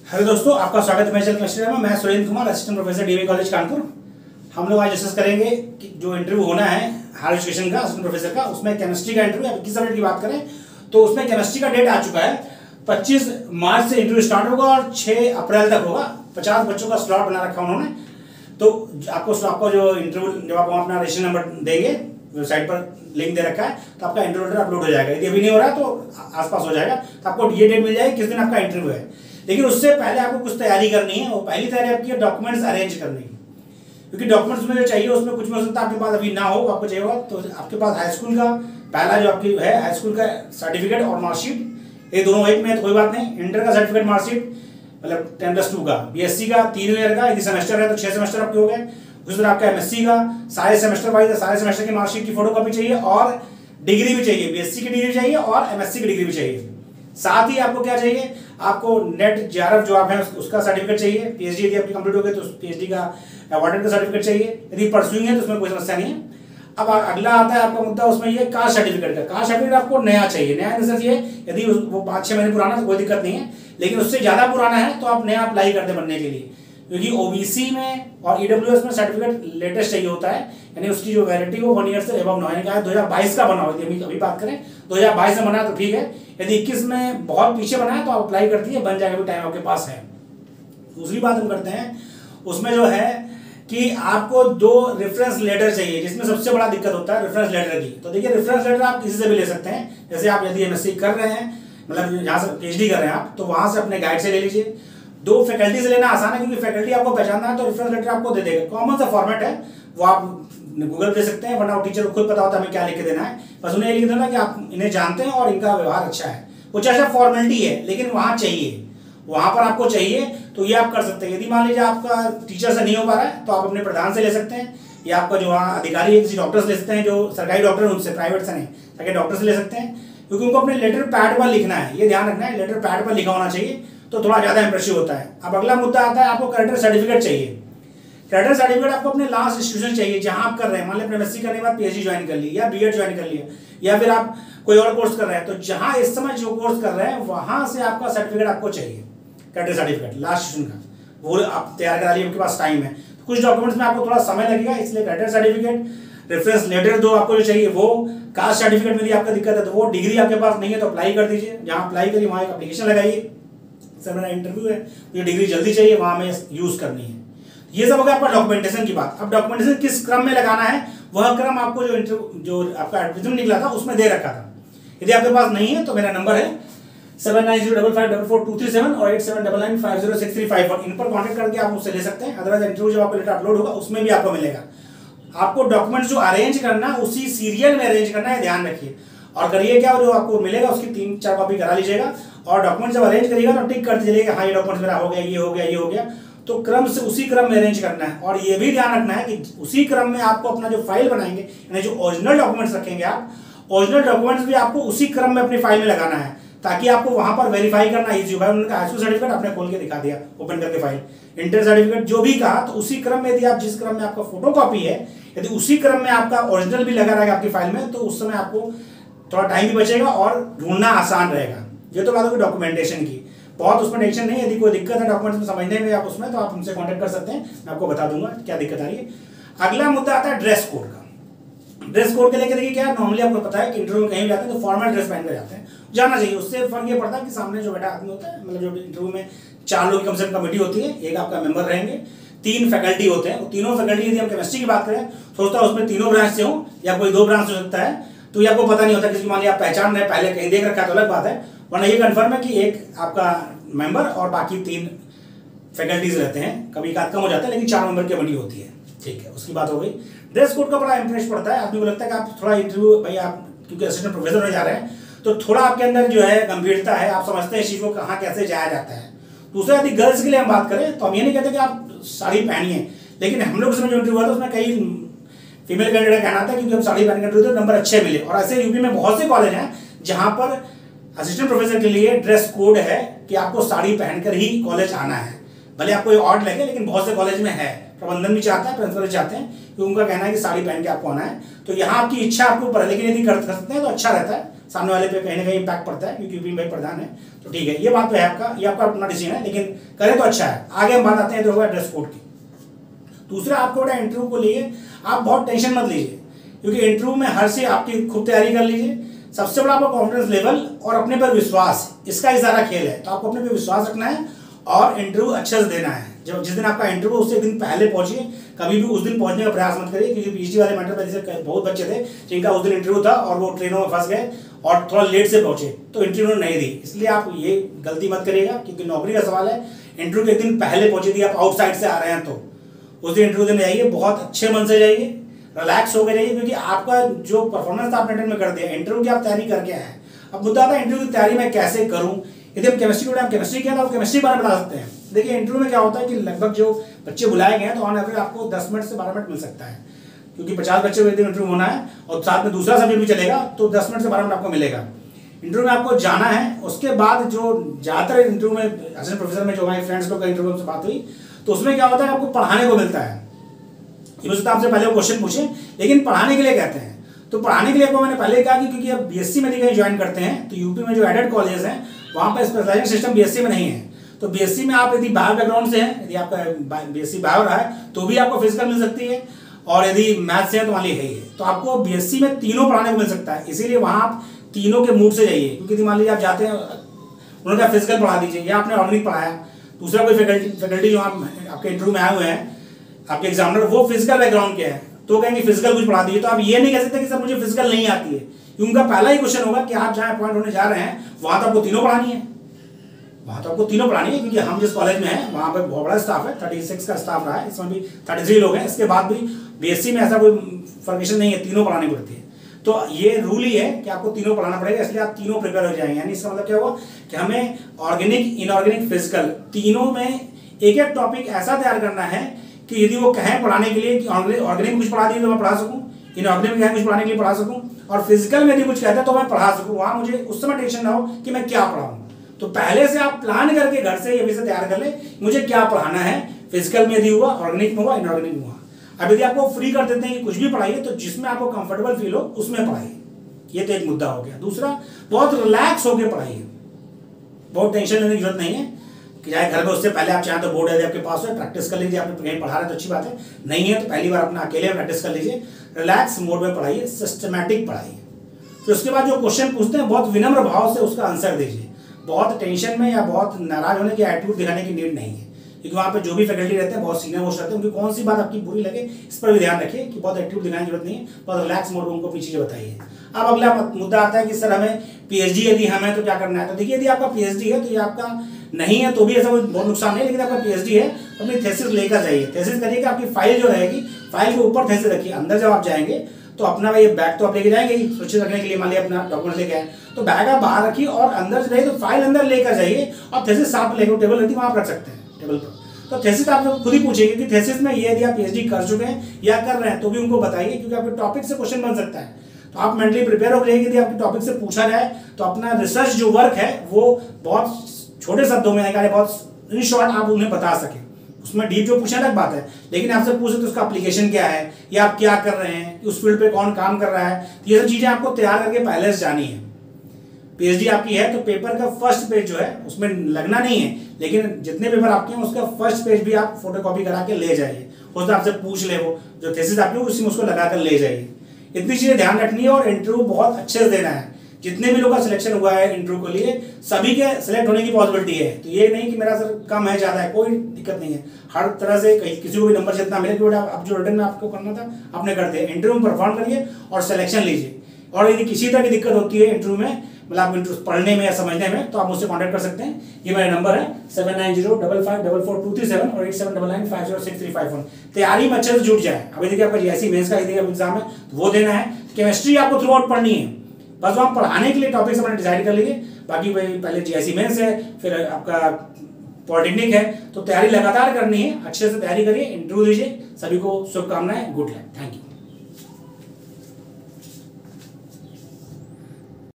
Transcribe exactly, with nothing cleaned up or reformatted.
Hello दोस्तों, आपका स्वागत है मेरे चैनल केमिस्ट्री में। मैं Surendra Kumar, assistant professor DV college Kanpur. हम लोग आज डिस्कस करेंगे कि जो इंटरव्यू होना है हायर एजुकेशन का असिस्टेंट प्रोफेसर का, उसमें केमिस्ट्री का इंटरव्यू। अब इक्कीस डेट की बात करें तो उसमें केमिस्ट्री का डेट आ चुका है। पच्चीस मार्च से इंटरव्यू स्टार्ट होगा और छः अप्रैल तक होगा। पचास बच्चों का स्लॉट बना रखा उन्होंने। तो आपको आपको जो इंटरव्यू जब आप अपना रजिस्ट्रेशन नंबर देंगे, वेबसाइट पर लिंक दे रखा है, तो आपका इंटरव्यू लेटर अपलोड हो जाएगा। यदि अभी नहीं हो रहा है तो आसपास हो जाएगा। तो आपको ये डेट मिल जाएगी किस दिन आपका इंटरव्यू है। लेकिन उससे पहले आपको कुछ तैयारी करनी है। वो पहली तैयारी आपकी है डॉक्यूमेंट्स अरेंज करने की, क्योंकि डॉक्यूमेंट्स में जो चाहिए उसमें कुछ में हो सकता है आपके पास अभी ना हो, आपको चाहिए होगा। तो आपके पास हाई स्कूल का पहला जो आपकी है हाई स्कूल का सर्टिफिकेट और मार्कशीट, ये दोनों एक में तो कोई बात नहीं। इंटर का सर्टिफिकेट मार्कशीट मतलब टेन प्लस टू का, बीएससी का तीन ईयर का, यदि सेमेस्टर है तो छह सेमेस्टर आपके हो गए। उस तरह आपका एमएससी का सारे सेमेस्टर वाइज सारे सेमेस्टर की मार्कशीट की फोटो कॉपी चाहिए और डिग्री भी चाहिए। बीएससी की डिग्री चाहिए और एमएससी की डिग्री भी चाहिए। साथ ही आपको क्या चाहिए, आपको नेट जेआरएफ जो आप है उसका सर्टिफिकेट चाहिए। पीएचडी यदि आपकी कंप्लीट हो गई तो पीएचडी का अवार्डेड का सर्टिफिकेट चाहिए। यदि परस्यूइंग है तो उसमें कोई समस्या नहीं है। अब अगला आता है आपका मुद्दा, उसमें ये कास्ट सर्टिफिकेट का। कास्ट सर्टिफिकेट आपको नया चाहिए। नया इन द सेंस ये, यदि वो पाँच छः महीने पुराना तो कोई दिक्कत नहीं है, लेकिन उससे ज़्यादा पुराना है तो आप नया अप्लाई करते बनने के लिए, क्योंकि ओबीसी में और ईडब्ल्यूएस में सर्टिफिकेट लेटेस्ट चाहिए होता है, यानी उसकी जो वैलिडिटी वो वन ईयर से एबव ना है। दो हज़ार बाईस का बना हो, यदि अभी बात करें दो हज़ार बाईस में बना है तो ठीक है। यदि इक्कीस में बहुत पीछे बना है तो आप अप्लाई करती है, बन जाएगा, भी टाइम आपके पास है। दूसरी बात हम करते हैं, उसमें जो है कि आपको दो रेफरेंस लेटर चाहिए, जिसमें सबसे बड़ा दिक्कत होता है रेफरेंस लेटर की। तो देखिए, रेफरेंस लेटर आप किसी से भी ले सकते हैं। जैसे आप यदि एमएससी कर रहे हैं, मतलब यहाँ से पीएचडी कर रहे हैं आप, तो वहां से अपने गाइड से ले लीजिए। दो फैकल्टी से लेना आसान है, क्योंकि फैकल्टी आपको पहचानना है तो रेफरेंस लेटर आपको दे देगा। कॉमन सा फॉर्मेट है, वो आप गूगल पे सकते हैं, वरना टीचर को खुद पता होता है हमें क्या लिख के देना है। बस उन्हें लिख देना कि आप इन्हें जानते हैं और इनका व्यवहार अच्छा है। वो चाहे फॉर्मेलिटी है, लेकिन वहाँ चाहिए, वहाँ पर आपको चाहिए। तो ये आप कर सकते हैं। यदि मान लीजिए आपका टीचर से नहीं हो पा रहा है तो आप अपने प्रधान से ले सकते हैं, या आपका जो वहाँ अधिकारी है किसी डॉक्टर से ले सकते हैं, जो सरकारी डॉक्टर है उनसे, प्राइवेट से नहीं, सरकारी डॉक्टर से ले सकते हैं। क्योंकि उनको अपने लेटर पैड पर लिखना है, ये ध्यान रखना है, लेटर पैड पर लिखा होना चाहिए, तो थोड़ा ज़्यादा इंप्रेसिव होता है। अब अगला मुद्दा आता है, आपको कैरेक्टर सर्टिफिकेट चाहिए। कैरेक्टर सर्टिफिकेट आपको अपने लास्ट इंस्टीट्यूशन चाहिए जहाँ आप कर रहे हैं। मान लीजिए एमएससी करने के बाद पीएचडी ज्वाइन कर ली, या बीएड ज्वाइन कर लिया, या फिर आप कोई और कोर्स कर रहे हैं, तो जहाँ इस समय जो कोर्स कर रहे हैं वहाँ से आपका सर्टिफिकेट आपको चाहिए, कैरेक्टर सर्टिफिकेट लास्ट इंस्टीट्यूशन का, वो आप तैयार करा लिए, आपके पास टाइम है। तो कुछ डॉक्यूमेंट्स में आपको थोड़ा समय लगेगा, इसलिए कैरेक्टर सर्टिफिकेट, रेफरेंस लेटर दो आपको जो चाहिए वो, कास्ट सर्टिफिकेट में यदि आपका दिक्कत है तो वो, डिग्री आपके पास नहीं है तो अप्लाई कर दीजिए। जहाँ अप्लाई करिए वहाँ एक एप्लीकेशन लगाइए, सर मेरा इंटरव्यू है, मुझे डिग्री जल्दी चाहिए, वहाँ हमें यूज़ करनी है। ये सब हो गया आपका डॉक्यूमेंटेशन की बात। अब डॉक्यूमेंटेशन किस क्रम में लगाना है, वह क्रम आपको जो इंटरव्यू जो आपका एडमिशन निकला था उसमें दे रखा था। यदि आपके पास नहीं है तो मेरा नंबर है seven nine zero double five double four two three seven और eight seven double nine five zero six three five one. इन पर कॉन्टेक्ट करके आप मुझसे ले सकते हैं। अदरवाइज इंटरव्यू जब आपका लेटर अपलोड होगा उसमें भी आपको मिलेगा। आपको डॉक्यूमेंट्स जो अरेंज करना है उसी सीरियल में अरेंज करना है, ध्यान रखिए। और करिए क्या, जो आपको मिलेगा उसकी तीन चार कॉपी करा लीजिएगा। और डॉक्यूमेंट जब अरेंज करिएगा तो टिक करते चलिएगा, हाँ ये डॉक्यूमेंट मेरा हो गया, ये हो गया, ये हो गया। तो क्रम से उसी क्रम में अरेंज करना है। और ये भी ध्यान रखना है कि उसी क्रम में आपको अपना जो फाइल बनाएंगे, यानी जो ओरिजिनल डॉक्यूमेंट्स रखेंगे आप, ओरिजिनल डॉक्यूमेंट्स भी आपको उसी क्रम में अपनी फाइल में लगाना है, ताकि आपको वहां पर वेरीफाई करना इजी हो। उन्होंने हाईस्कूल सर्टिफिकेट आपने खोल के दिखा दिया ओपन करके फाइल, इंटर सर्टिफिकेट जो भी कहा, तो उसी क्रम में यदि आप जिस क्रम में आपका फोटो कॉपी है, यदि उसी क्रम में आपका ओरिजिनल भी लगा रहेगा आपकी फाइल में, तो उस समय आपको थोड़ा टाइम भी बचेगा और ढूंढना आसान रहेगा। ये तो बात होगी डॉक्यूमेंटेशन की, बहुत उसमें टेंशन नहीं है। यदि कोई दिक्कत है डॉक्यूमेंट्स में समझने में आप उसमें, तो आप हमसे कांटेक्ट कर सकते हैं, मैं आपको बता दूंगा क्या दिक्कत आ रही है। अगला मुद्दा आता है ड्रेस कोड का। ड्रेस कोड के लेकर देखिए क्या, नॉर्मली आपको पता है कि इंटरव्यू में कहीं भी जाते हैं तो फॉर्मल ड्रेस पहन कर जाते हैं, जाना चाहिए। उससे फर्क ये पड़ता है कि सामने जो बैठा आदमी होता है, मतलब जो इंटरव्यू में चार लोग की कम से कम कमेटी होती है, एक आपका मेंबर रहेंगे, तीन फैकल्टी होते हैं। तीनों फैकल्टी यदि हम केमिस्ट्री की बात करें, सोचता है उसमें तीनों ब्रांच से हो या कोई दो ब्रांच हो सकता है, तो ये आपको पता नहीं होता। किसी मान लिया आप पहचान रहे, पहले कहीं देख रखा है तो अलग बात है, वरना ये कंफर्म है कि एक आपका मेंबर और बाकी तीन फैकल्टीज रहते हैं। कभी एक आध कम हो जाता है, लेकिन चार मेंबर की कमेटी होती है, ठीक है। उसकी बात हो गई। ड्रेस कोड का बड़ा इंप्रेस पड़ता है। आदमी को लगता है कि आप थोड़ा इंटरव्यू, भाई आप क्योंकि असिस्टेंट प्रोफेसर होने जा रहे हैं, तो थोड़ा आपके अंदर जो है गंभीरता है, आप समझते हैं इस चीज को कहाँ कैसे जाया जाता है। दूसरा, यदि गर्ल्स के लिए हम बात करें तो हम ये नहीं कहते कि आप साड़ी पहनिए, लेकिन हम लोग उसमें जो इंटरव्यू हुआ था उसमें कई फीमेल कैंडिडेट कहना था क्योंकि हम साड़ी पहन कर नंबर अच्छे मिले। और ऐसे यूपी में बहुत से कॉलेज हैं जहाँ पर असिस्टेंट प्रोफेसर के लिए ड्रेस कोड है कि आपको साड़ी पहनकर ही कॉलेज आना है। भले आपको ये ऑड लगे, लेकिन बहुत से कॉलेज में है, प्रबंधन भी चाहता है, प्रिंसिपल भी चाहते हैं, कि उनका कहना है कि साड़ी पहन के आपको आना है। तो यहाँ आपकी इच्छा आपके ऊपर है, लेकिन यदि कर सकते हैं तो अच्छा रहता है। सामने वाले पे कहीं ना कहीं इम्पैक्ट पड़ता है क्योंकि यूपी में भाई प्रधान है। तो ठीक है, ये बात तो है आपका, ये आपका अपना डिसीजन है, लेकिन करें तो अच्छा है। आगे हम बात आते हैं तो होगा ड्रेस कोड की। दूसरा, आपको बेटा इंटरव्यू को लिए आप बहुत टेंशन मत लीजिए, क्योंकि इंटरव्यू में हर से आपकी खूब तैयारी कर लीजिए। सबसे बड़ा आपका कॉन्फिडेंस लेवल और अपने पर विश्वास, इसका ही सारा खेल है। तो आपको अपने पर विश्वास रखना है और इंटरव्यू अच्छे से देना है। जब जिस दिन आपका इंटरव्यू उससे एक दिन पहले पहुंचिए, कभी भी उस दिन पहुंचने का प्रयास मत करिए, क्योंकि पीएचडी वाले मैटर में जैसे बहुत बच्चे थे जिनका उस दिन इंटरव्यू था और वो ट्रेनों में फंस गए और थोड़ा लेट से पहुंचे तो इंटरव्यू नहीं दी। इसलिए आप ये गलती मत करिएगा, क्योंकि नौकरी का सवाल है। इंटरव्यू के एक दिन पहले पहुंचे थी, आप आउटसाइड से आ रहे हैं तो उस दिन इंटरव्यू देने जाइए, बहुत अच्छे मन से जाइए, रिलैक्स होकर जाइए, क्योंकि आपका जो परफॉर्मेंस आपने अटेंड में कर दिया, इंटरव्यू की आप तैयारी करके आए हैं। अब मुद्दा आता है इंटरव्यू की तैयारी मैं कैसे करूं। यदि हम केमिस्ट्री को केमिस्ट्री किया तो केमिस्ट्री बारे में बता सकते हैं। देखिए इंटरव्यू में क्या होता है कि लगभग जो बच्चे बुलाए गए हैं तो ऑन एवरेज आपको दस मिनट से बारह मिनट मिल सकता है, क्योंकि पचास बच्चे को एक दिन इंटरव्यू होना है और साथ में दूसरा सब्जेक्ट भी चलेगा, तो दस मिनट से बारह मिनट आपको मिलेगा। इंटरव्यू में आपको जाना है। उसके बाद जो ज़्यादातर इंटरव्यू में असिस्टेंट प्रोफेसर में जो हमारे फ्रेंड्स लोग का इंटरव्यू से बात हुई तो उसमें क्या होता है, आपको पढ़ाने को मिलता है। ये मुझसे आपसे पहले वो क्वेश्चन पूछे, लेकिन पढ़ाने के लिए कहते हैं। तो पढ़ाने के लिए आपको मैंने पहले कहा कि क्योंकि आप बीएससी में कहीं ज्वाइन करते हैं तो यूपी में जो एडेड कॉलेज हैं वहाँ पर स्पेशलाइजेशन सिस्टम बीएससी में नहीं है। तो बीएससी में आप यदि बायो बैकग्राउंड से हैं, यदि आपका बीएससी बायो रहा है तो भी आपको फिजिकल मिल सकती है, और यदि मैथ से है तो मान लीजिए है ही है। तो आपको बीएससी में तीनों पढ़ाने को मिल सकता है। इसीलिए वहाँ आप तीनों के मूड से जाइए, क्योंकि मान लीजिए आप जाते हैं, उन्होंने कहा फिजिकल पढ़ा दीजिए या आपने ऑर्गेनिक पढ़ाया, दूसरा कोई फैकल्टी फैकल्टी जो आप आपके इंटरव्यू में आए हुए हैं आपके एग्जामिनर, वो फिजिकल बैकग्राउंड के हैं तो कहेंगे फिजिकल कुछ पढ़ा दीजिए। तो आप ये नहीं कह सकते कि सर मुझे फिजिकल नहीं आती है, क्योंकि उनका पहला ही क्वेश्चन होगा कि आप जहाँ अपॉइंट होने जा रहे हैं वहाँ तो आपको तीनों पढ़ानी है, वहाँ तो आपको तीनों पढ़ानी है। क्योंकि हम जिस कॉलेज में हैं वहाँ पर बहुत बड़ा स्टाफ है, छत्तीस का स्टाफ रहा है, इसमें भी तैंतीस लोग हैं। इसके बाद भी बीएससी में ऐसा कोई फर्केशन नहीं है, तीनों पढ़ानी पड़ती है। तो ये रूल ही है कि आपको तीनों पढ़ाना पड़ेगा, इसलिए आप तीनों प्रिपेयर हो जाएंगे। यानी इसका मतलब क्या हुआ कि हमें ऑर्गेनिक, इनऑर्गेनिक, फिजिकल तीनों में एक एक टॉपिक ऐसा तैयार करना है कि यदि वो कहें पढ़ाने के लिए कि ऑर्गेनिक कुछ पढ़ा दिए तो मैं पढ़ा सकूं, इनऑर्गेनिक में कुछ पढ़ाने के लिए पढ़ा सकूं, और फिजिकल में यदि कुछ कहते हैं तो मैं पढ़ा सकूं। वहां मुझे उस समय टेंशन ना हो कि मैं क्या पढ़ाऊं। तो पहले से आप प्लान करके घर से ये विषय तैयार कर ले, मुझे क्या पढ़ाना है, फिजिकल में यदि हुआ, ऑर्गेनिक में हुआ, इनऑर्गेनिक में हुआ। अब यदि आपको फ्री कर देते हैं कि कुछ भी पढ़ाइए, तो जिसमें आपको कंफर्टेबल फील हो उसमें पढ़ाइए। ये तो एक मुद्दा हो गया। दूसरा, बहुत रिलैक्स होकर पढ़ाइए, बहुत टेंशन लेने की जरूरत नहीं है कि चाहे घर में उससे पहले आप चाहें तो बोर्ड यदि आपके पास है प्रैक्टिस कर लीजिए, आपने कहीं पढ़ा रहे हैं तो अच्छी बात है, नहीं है तो पहली बार अपना अकेले प्रैक्टिस कर लीजिए। रिलैक्स मोड में पढ़ाइए, सिस्टमैटिक पढ़ाइए। तो उसके बाद जो क्वेश्चन पूछते हैं बहुत विनम्र भाव से उसका आंसर दीजिए। बहुत टेंशन में या बहुत नाराज होने की एटीट्यूड दिखाने की नीड नहीं है, क्योंकि वहाँ पे जो भी फैकल्टी रहते हैं बहुत सीनियर मोस्ट रहते हैं, उनकी कौन सी बात आपकी बुरी लगे इस पर भी ध्यान रखिए कि बहुत एटीट्यूड दिखाने की जरूरत नहीं है, बहुत रिलैक्स मोड में उनको अपनी चीज़ें बताइए। अब अगला मुद्दा आता है कि सर हमें पीएचडी यदि हमें तो क्या करना है। तो देखिए यदि आपका पीएचडी है तो ये आपका नहीं है तो भी ऐसा कोई बहुत नुकसान नहीं है, लेकिन आपका पीएचडी है तो अपनी थीसिस लेकर जाइए। थीसिस करिए कि आपकी फाइल जो रहेगी, फाइल के ऊपर थीसिस रखिए। अंदर जब आप जाएंगे तो अपना भाई बैग तो आप लेके जाएंगे ही सुरक्षित रखने के लिए, मान लिया अपना डॉक्यूमेंट लेके आए तो बैग आप बाहर रखिए, और अंदर से रहिए तो फाइल अंदर लेकर जाइए, और थीसिस साथ लेकर टेबल रहती है वहाँ आप रख सकते हैं टेबल पर। तो थीसिस आप खुद ही पूछिए कि थीसिस में ये यदि आप पीएचडी कर चुके हैं या कर रहे हैं तो भी उनको बताइए, क्योंकि आपके टॉपिक से क्वेश्चन बन सकता है। तो आप मेंटली प्रिपेयर हो रहिए कि यदि आपके टॉपिक से पूछा जाए तो अपना रिसर्च जो वर्क है वो बहुत छोटे शब्दों में निकाले, बहुत इन शॉर्ट आप उन्हें बता सकें। उसमें डीप जो पूछने तक बात है, लेकिन आपसे पूछे तो उसका एप्लीकेशन क्या है या आप क्या कर रहे हैं, उस फील्ड पे कौन काम कर रहा है, तो ये सब चीज़ें आपको तैयार करके पहले से जानी है। पीएचडी आपकी है तो पेपर का फर्स्ट पेज जो है उसमें लगना नहीं है, लेकिन जितने पेपर आपके हैं उसका फर्स्ट पेज भी आप फोटोकॉपी करा के ले जाइए। उसमें आपसे पूछ ले वो जो थीसिस आपकी उसी में उसको लगा कर ले जाइए। इतनी चीज़ें ध्यान रखनी है, और इंटरव्यू बहुत अच्छे से देना है। जितने भी लोग का सिलेक्शन हुआ है इंटरव्यू के लिए, सभी के सिलेक्ट होने की पॉसिबिलिटी है। तो ये नहीं कि मेरा सर कम है ज़्यादा है, कोई दिक्कत नहीं है। हर तरह से कहीं किसी को भी नंबर जितना मिले कि आप जो रिटर्न में आपको करना था आपने करते हैं। इंटरव्यू में परफॉर्म करिए और सिलेक्शन लीजिए। और यदि किसी तरह की दिक्कत होती है इंटरव्यू में, मतलब आप इंटरव्यू पढ़ने में या समझने में, तो आप मुझसे कॉन्टैक्ट कर सकते हैं। ये मेरा नंबर है seven nine zero double five double four two three seven और eight seven double nine five zero six three five one. तैयारी में अच्छे से जुट जाए। अभी देखिए आपका जीआईसी मेंस का एग्जाम है तो वो देना है। केमिस्ट्री आपको थ्रू आउट पढ़नी है, बस वहाँ पढ़ाने के लिए टॉपिक्स अपने डिसाइड कर लीजिए। बाकी भाई पहले जीआईसी मेंस है, फिर आपका पॉलिटेक्निक है, तो तैयारी लगातार करनी है। अच्छे से तैयारी करिए, इंटरव्यू दीजिए। सभी को शुभकामनाएं, गुड लक, थैंक यू।